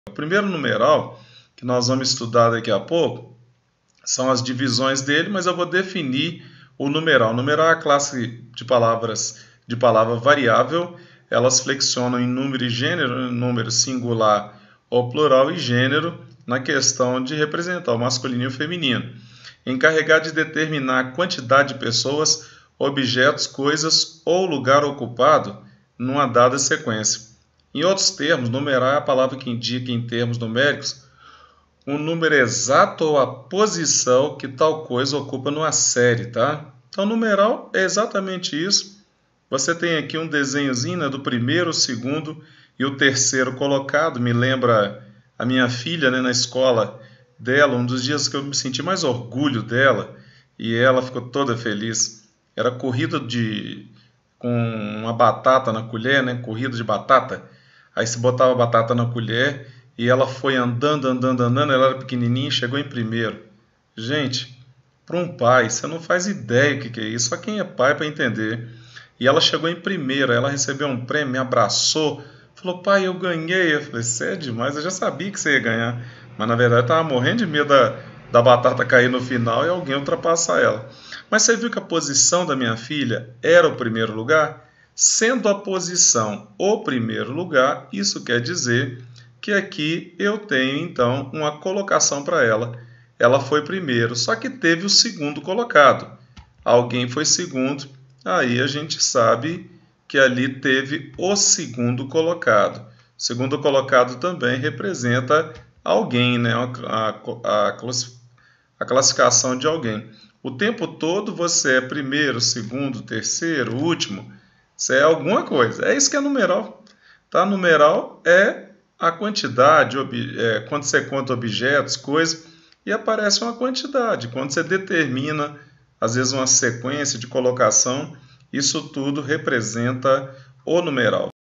O primeiro numeral, que nós vamos estudar daqui a pouco, são as divisões dele, mas eu vou definir o numeral. O numeral é a classe de palavras de palavra variável. Elas flexionam em número e gênero, número singular ou plural e gênero, na questão de representar o masculino e o feminino. Encarregado de determinar a quantidade de pessoas, objetos, coisas ou lugar ocupado numa dada sequência. Em outros termos, numeral é a palavra que indica em termos numéricos um número exato ou a posição que tal coisa ocupa numa série, tá? Então, numeral é exatamente isso. Você tem aqui um desenhozinho, né, do primeiro, o segundo e o terceiro colocado. Me lembra a minha filha, né, na escola dela, um dos dias que eu me senti mais orgulho dela, e ela ficou toda feliz. Era corrida com uma batata na colher, né, corrida de batata. Aí se botava a batata na colher e ela foi andando, ela era pequenininha e chegou em primeiro. Gente, para um pai, você não faz ideia o que é isso, só quem é pai para entender. E ela chegou em primeiro, ela recebeu um prêmio, me abraçou, falou, pai, eu ganhei. Eu falei, você é demais, eu já sabia que você ia ganhar. Mas na verdade eu estava morrendo de medo da batata cair no final e alguém ultrapassar ela. Mas você viu que a posição da minha filha era o primeiro lugar? Sendo a posição o primeiro lugar, isso quer dizer que aqui eu tenho então uma colocação para ela. Ela foi primeiro, só que teve o segundo colocado. Alguém foi segundo, aí a gente sabe que ali teve o segundo colocado. O segundo colocado também representa alguém, né? A classificação de alguém. O tempo todo você é primeiro, segundo, terceiro, último. Você é alguma coisa. É isso que é numeral. Tá? Numeral é a quantidade, quando você conta objetos, coisas, e aparece uma quantidade. Quando você determina, às vezes, uma sequência de colocação, isso tudo representa o numeral.